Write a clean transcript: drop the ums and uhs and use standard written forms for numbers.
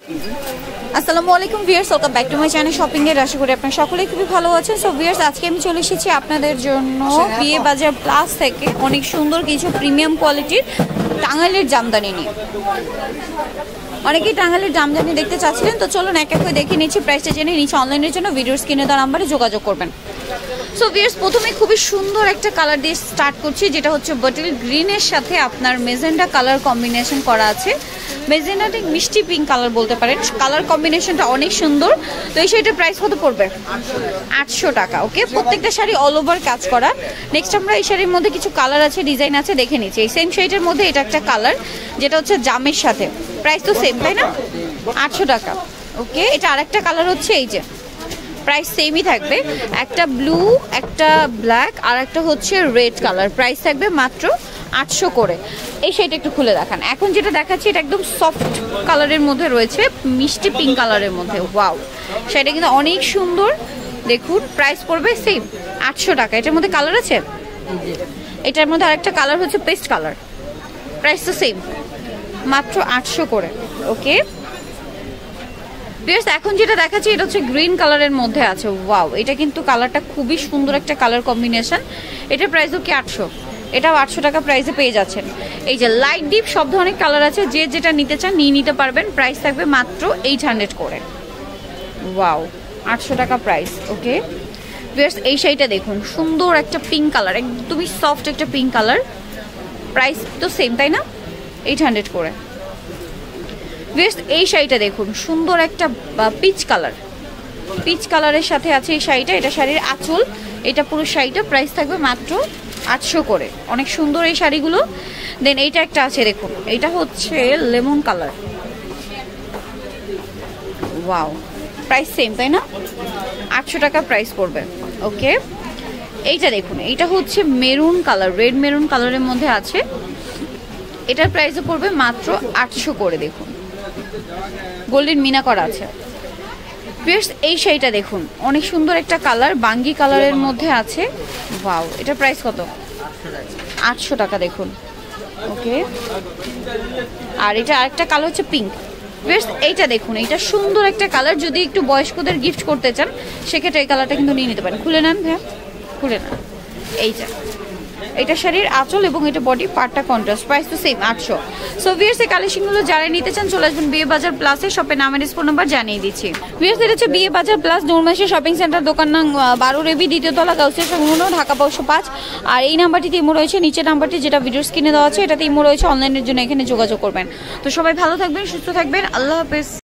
আসসালামু আলাইকুম viewers, welcome back to my channel shopping এর। আশা করি আপনারা সকলেই খুবই ভালো আছেন। সো ভিউয়ার্স, আজকে আমি চলে এসেছি আপনাদের জন্য বিয়ে বাজার প্লাস থেকে অনেক সুন্দর কিছু প্রিমিয়াম কোয়ালিটির টাঙ্গাইলের জামদানি নিয়ে। অনেকেই টাঙ্গাইলের জামদানি দেখতে চাচ্ছিলেন, তো চলুন এক এক করে দেখে নিচ্ছি, প্রাইসটা জেনে নিচ্ছি। অনলাইনের জন্য ভিডিওর স্ক্রিনে দেওয়া নাম্বারে যোগাযোগ করবেন। সো ভিউয়ার্স, প্রথমে খুবই সুন্দর একটা কালার দিয়ে স্টার্ট করছি, যেটা হচ্ছে বটল গ্রিনের সাথে আপনার মেজেন্ডা কালার কম্বিনেশন করা আছে। মেজেন্ডা ঠিক মিষ্টি পিঙ্ক কালার বলতে পারেন, কালার কম্বিনেশনটা অনেক সুন্দর। তো এই শাড়িটার প্রাইস কত পড়বে? 800 টাকা। ওকে, প্রত্যেকটা শাড়ি অল ওভার কাজ করা। নেক্সট আমরা এই শাড়ির মধ্যে কিছু কালার আছে, ডিজাইন আছে, দেখে নিচ্ছি। এই সেম শাড়িটার মধ্যে এটা একটা কালার, যেটা হচ্ছে জামের সাথে। প্রাইস তো সেম, তাই না? 800 টাকা। ওকে, এটা আরেকটা কালার হচ্ছে এই যে, প্রাইস সেমই থাকবে। একটা ব্লু, একটা ব্ল্যাক, আর একটা হচ্ছে রেড কালার। প্রাইস থাকবে মাত্র 800 করে। এই শাড়িটা একটু খুলে দেখান। এখন যেটা দেখাচ্ছি এটা একদম সফট কালারের মধ্যে রয়েছে, মিষ্টি পিঙ্ক কালারের মধ্যে। ওয়াও, শাড়িটা কিন্তু অনেক সুন্দর। দেখুন, প্রাইস পড়বে সেম 800 টাকা। এটার মধ্যে কালার আছে, এটার মধ্যে আরেকটা কালার হচ্ছে পেস্ট কালার। প্রাইস তো সেম, মাত্র 800 করে। ওকে ভিউয়ার্স, এখন যেটা দেখাচ্ছি এটা হচ্ছে গ্রিন কালারের মধ্যে আছে। ওয়াও, এটা কিন্তু কালারটা খুবই সুন্দর একটা কালার কম্বিনেশন। এটার প্রাইসও কি 800? এটাও 800 টাকা প্রাইসে পেয়ে যাচ্ছেন। এই যে লাইট ডিপ সব ধরনের কালার আছে, যে যেটা নিতে চান নিয়ে নিতে পারবেন। প্রাইস থাকবে মাত্র 800 করে। ওয়াও, 800 টাকা প্রাইস। ওকে ভিউয়ার্স, এই শাড়িটা দেখুন, সুন্দর একটা পিঙ্ক কালার, একদমই সফট একটা পিঙ্ক কালার। প্রাইস তো সেম, তাই না? 800 করে। ভিউয়ার্স, এই শাড়িটা দেখুন, সুন্দর একটা পিচ কালার, পিচ কালারের সাথে আছে এই শাড়িটা। এটা শাড়ির আঁচল, এটা পুরো শাড়িটা। প্রাইস থাকবে মাত্র 800 করে। অনেক সুন্দর এই শাড়িগুলো। দেন এইটা একটা আছে দেখুন, এটা হচ্ছে lemon colour. Wow, price same, তাই না? 800 টাকা প্রাইস পড়বে। ওকে, এইটা দেখুন, এইটা হচ্ছে মেরুন কালার, রেড মেরুন কালারের মধ্যে আছে। এটার প্রাইসও পড়বে মাত্র 800 করে। দেখুন, গোল্ডেন মিনা করা আছে। ভিউয়ার্স, এই শাড়িটা দেখুন, অনেক সুন্দর একটা কালার, বাঙ্গি কালারের মধ্যে আছে। ওয়াও, এটার প্রাইস কত? 800 টাকা। দেখুন। ওকে, আর এটা আরেকটা কালার হচ্ছে পিঙ্ক। ভিউয়ার্স, এইটা দেখুন, এটা সুন্দর একটা কালার। যদি একটু বয়স্কদের গিফট করতে চান সেক্ষেত্রে এই কালারটা কিন্তু নিয়ে নিতে পারেন। খুলে নেন ভাইয়া, খুলে নেন। এইটা, এটা শাড়ির আঁচল এবং এটা বডি পার্টটা কন্ট্রাস্ট। প্রাইস তো সেম 800। সো ভিউয়ার্স, এই কালেকশনগুলো যারা নিতে চান চলে আসবেন বিয়ে বাজার প্লাসে। শপের নাম আর ফোন নাম্বার জানিয়ে দিচ্ছি। ভিউয়ার্স, এটা হচ্ছে বিয়ে বাজার প্লাস নূরমাশা শপিং সেন্টার, দোকান নং 12 রেবি, দ্বিতীয় তলা, গাউসিয়া সংলগ্ন, ঢাকা 505। আর এই নাম্বারটিতে ইমো রয়েছে, নিচের নাম্বারটি যেটা ভিডিওর স্ক্রিনে দেওয়া আছে এটাতে ইমো রয়েছে। অনলাইনের জন্য এখানে যোগাযোগ করবেন। তো সবাই ভালো থাকবেন, সুস্থ থাকবেন। আল্লাহ হাফেজ।